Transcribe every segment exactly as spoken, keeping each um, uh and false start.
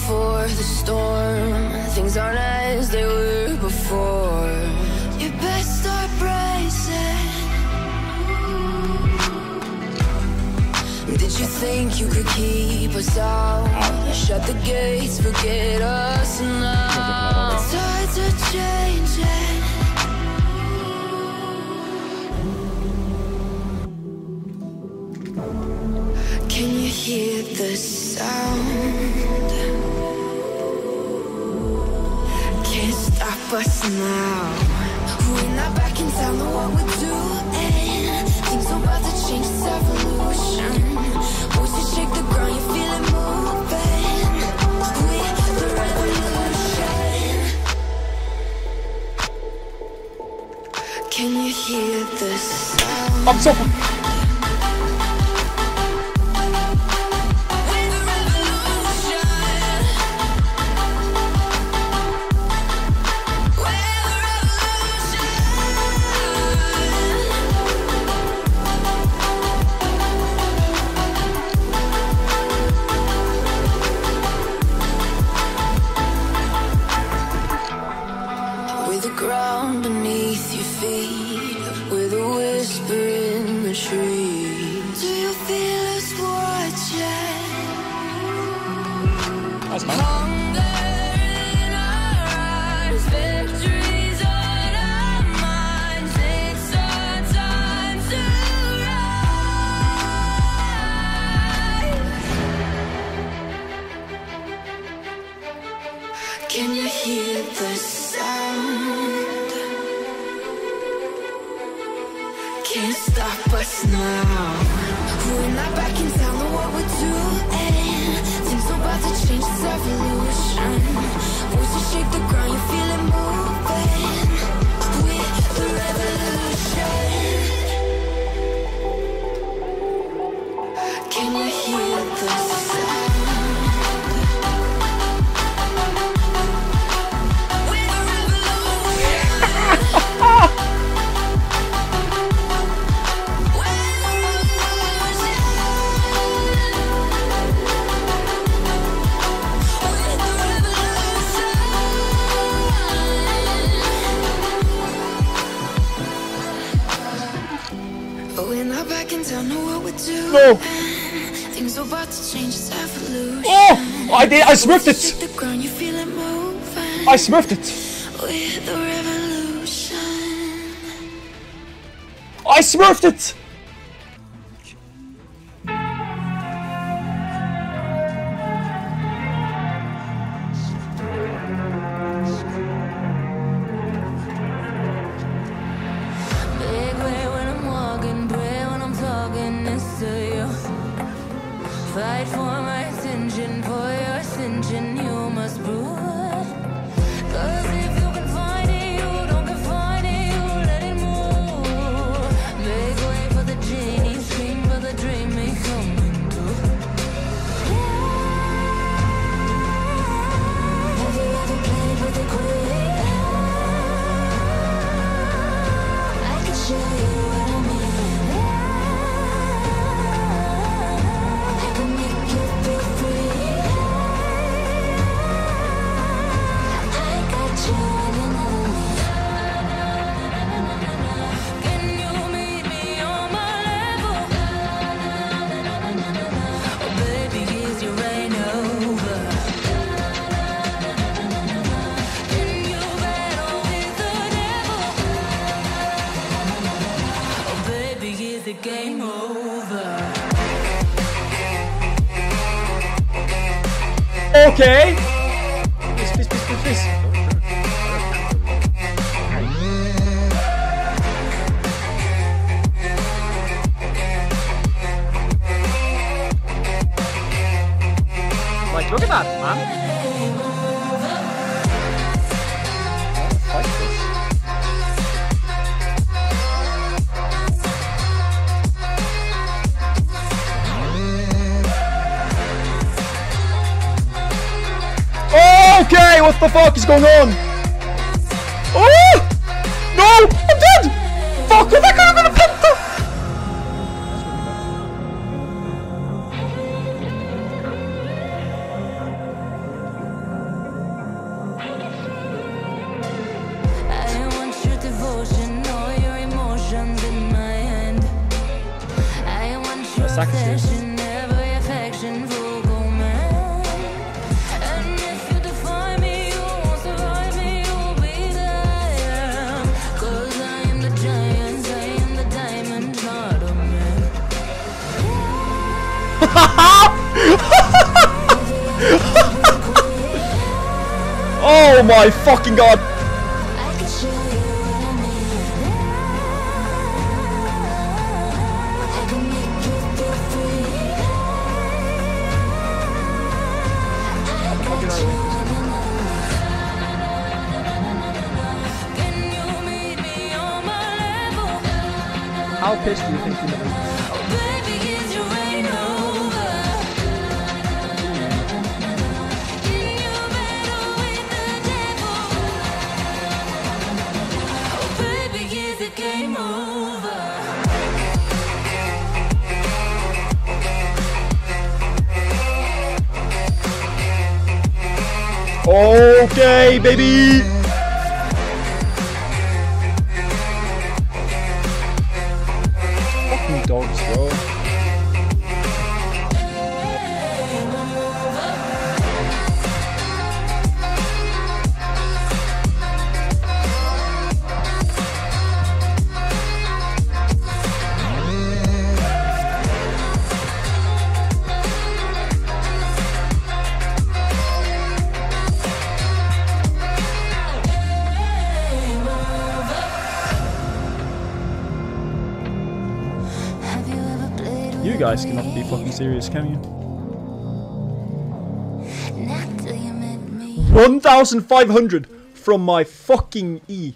before the storm. Things aren't as they were before. You best start bracing. Did you think you could keep us out? Shut the gates, forget us now. Tides are changing. Can you hear the sound? Can't stop us now. We're not back in town, know what we're doing. Things are about to change, it's evolution. Voices shake the ground, you feel it moving. We're the revolution. Can you hear the sound? I'm so ground beneath your feet, with a whisper in the trees. Do you feel us watching? That's mine. Hunger in our eyes, victories on our minds. It's our time to rise. Can you hear the sound? Can't stop us now. We're not back in town, know what we're doing. Things are about to change, it's evolution. Voices shake the ground, you feel it moving. We're the revolution. Can you hear the sound? No! Things are about to change, it's evolution. Oh! I did! I smurfed it! I smurfed it! With the revolution. I smurfed it! Fight for my attention, for your ascension, you must rule. Cause if you can find it, you don't confine it, you let it move. Make way for the genie, scream for the dream, may come into. Have you ever played with a queen? I can show you what I mean. Game over. Okay. Please, please, please, please, please. Like, look at that, man. Like this. Okay, what the fuck is going on? Oh! No! I'm dead! Fuck, what that guy gonna penta? Saxons. Oh my fucking god! How pissed do you think you're gonna be? Okay, baby! Fucking dogs, bro. You guys cannot be fucking serious, can you? one thousand five hundred from my fucking E.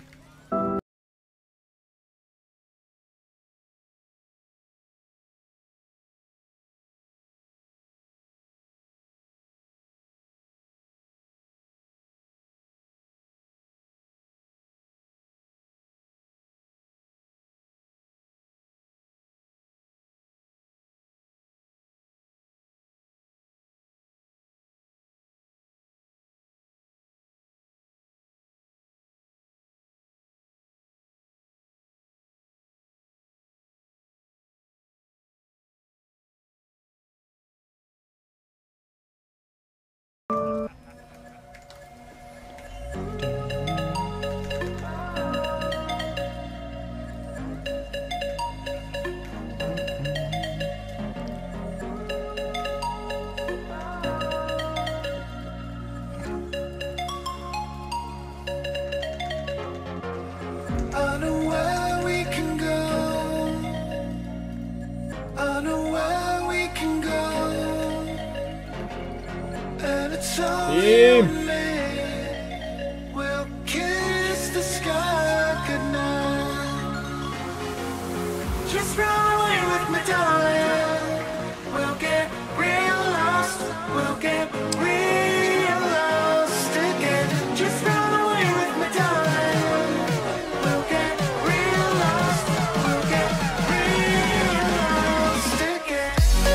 Team. We'll kiss the sky goodnight. Just run away with me, darling. We'll get real lost. We'll get real lost again. Just run away with me, darling. We'll get real lost. We'll get real lost again.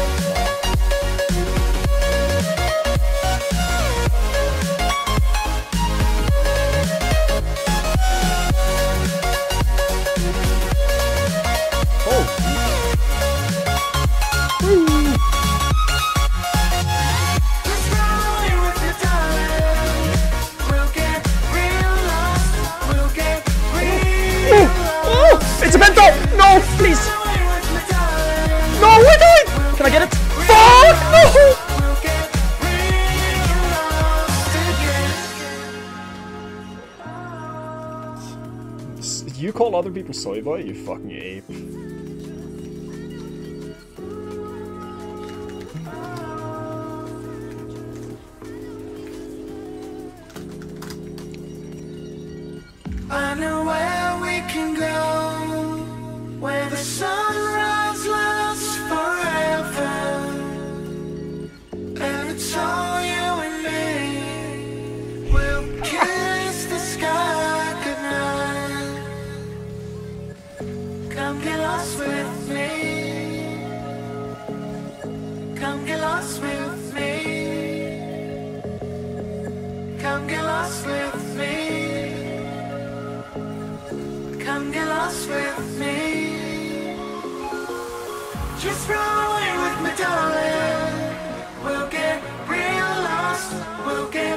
It's a bento! No, please! No, we're doing! Can I get it? Fuck! No! You call other people soy boy, you fucking ape. I know where we can go, where the sunrise lasts forever, and it's all you and me. We'll kiss the sky goodnight. Come get lost with me. Come get lost with me. Come get lost with me. Come get lost with me. Just run away with me, darling. We'll get real lost. We'll get